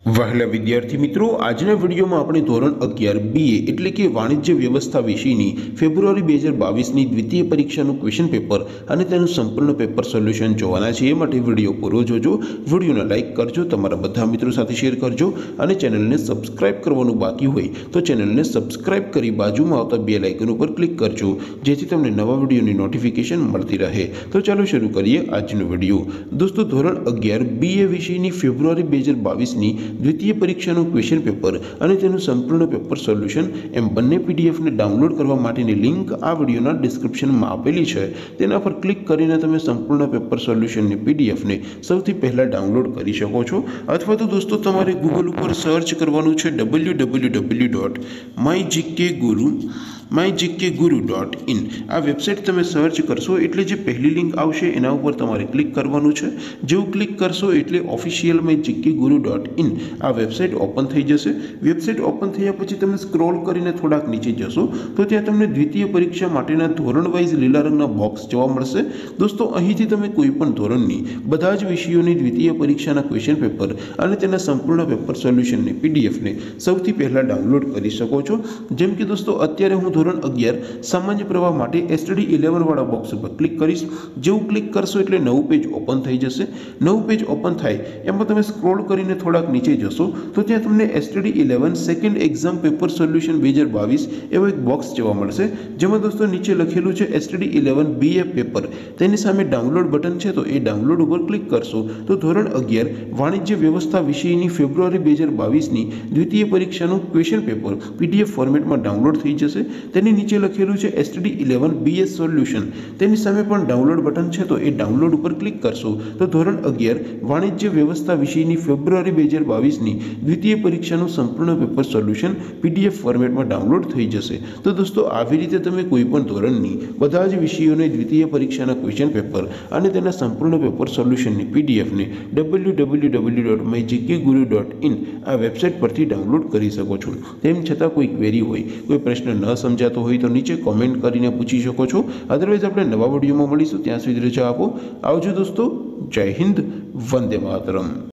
વહાલા વિદ્યાર્થી મિત્રો, આજના વિડીયોમાં આપણે ધોરણ 11 બીએ એટલે કે વાણિજ્ય વ્યવસ્થા વિષયની ફેબ્રુઆરી 2022ની દ્વિતીય પરીક્ષાનું ક્વેશ્ચન પેપર અને તેનું સંપૂર્ણ પેપર સોલ્યુશન જોવાના છે। એ માટે વિડીયો પૂરો જોજો, વિડીયોને લાઇક કરજો, તમારા બધા મિત્રો સાથે શેર કરજો અને ચેનલને સબસ્ક્રાઇબ કરવાનું બાકી હોય તો ચેનલને સબસ્ક્રાઇબ કરી બાજુમાં આવતા બેલ આઇકન ઉપર ક્લિક કરજો, જેથી તમને નવા વિડીયોની નોટિફિકેશન મળતી રહે। તો ચાલો શરૂ કરીએ આજનો વિડીયો। દોસ્તો, ધોરણ 11 બીએ વિષયની ફેબ્રુઆરી 2022ની દ્વિતીય પરીક્ષાનું ક્વેશ્ચન પેપર અને તેનું સંપૂર્ણ પેપર સોલ્યુશન એમ બંને પીડીએફને ડાઉનલોડ કરવા માટેની લિંક આ વિડીયોના ડિસ્ક્રિપ્શનમાં આપેલી છે। તેના પર ક્લિક કરીને તમે સંપૂર્ણ પેપર સોલ્યુશનની પીડીએફને સૌથી પહેલાં ડાઉનલોડ કરી શકો છો, અથવા તો દોસ્તો તમારે ગૂગલ ઉપર સર્ચ કરવાનું છે www.mygkguru.in। આ વેબસાઇટ તમે સર્ચ કરશો એટલે જે પહેલી લિંક આવશે એના ઉપર તમારે ક્લિક કરવાનું છે। જેવું ક્લિક કરશો એટલે ઓફિશિયલ mygkguru.in આ વેબસાઇટ ઓપન થઈ જશે। વેબસાઇટ ઓપન થયા પછી તમે સ્ક્રોલ કરીને થોડાક નીચે જશો તો ત્યાં તમને દ્વિતીય પરીક્ષા માટેના ધોરણ વાઇઝ લીલા રંગના બોક્સ જોવા મળશે। દોસ્તો, અહીંથી તમે કોઈ પણ ધોરણની બધા જ વિષયોની દ્વિતીય પરીક્ષાના ક્વેશ્ચન પેપર અને તેના સંપૂર્ણ પેપર સોલ્યુશનની પીડીએફને સૌથી પહેલાં ડાઉનલોડ કરી શકો છો। જેમ કે દોસ્તો, અત્યારે હું ધોરણ 11 સામાન્ય પ્રવાહ માટે STD 11 વાળા બોક્સ ઉપર ક્લિક કરીશ। જેવું ક્લિક કરશો એટલે નવું પેજ ઓપન થઈ જશે। નવું પેજ ઓપન થાય એમાં તમે સ્ક્રોલ કરીને થોડાક નીચે જશો તો ત્યાં તમને STD 11 second exam paper solution 2022 એવો એક બોક્સ જોવા મળશે, જેમાં દોસ્તો નીચે લખેલું છે STD 11 BA પેપર। તેની સામે ડાઉનલોડ બટન છે, તો એ ડાઉનલોડ ઉપર ક્લિક કરશો તો ધોરણ 11 વાણિજ્ય વ્યવસ્થા વિષયની ફેબ્રુઆરી 2022ની દ્વિતીય પરીક્ષાનું ક્વેશ્ચન પેપર PDF ફોર્મેટમાં ડાઉનલોડ થઈ જશે। તેની નીચે લખેલું છે STD 11 BA સોલ્યુશન। તેની સામે પણ ડાઉનલોડ બટન છે, તો એ ડાઉનલોડ ઉપર ક્લિક કરશો તો ધોરણ 11 વાણિજ્ય વ્યવસ્થા વિષયની ફેબ્રુઆરી 2022ની દ્વિતીય પરીક્ષાનું સંપૂર્ણ પેપર સોલ્યુશન PDF ફોર્મેટમાં ડાઉનલોડ થઈ જશે। તો દોસ્તો, આવી રીતે તમે કોઈ પણ ધોરણની બધા જ વિષયોની દ્વિતીય પરીક્ષાના ક્વેશ્ચન પેપર અને તેના સંપૂર્ણ પેપર સોલ્યુશનની પીડીએફને www.mygkguru.in આ વેબસાઇટ પરથી ડાઉનલોડ કરી શકો છો। તેમ છતાં કોઈ ક્વેરી હોય, કોઈ પ્રશ્ન ન સમજાતો હોય તો નીચે કોમેન્ટ કરીને પૂછી શકો છો। અદરવાઇઝ આપણે નવા વિડીયોમાં મળીશું, ત્યાં સુધી રજા આપો। આવજો દોસ્તો, જય હિન્દ, વંદે માતરમ।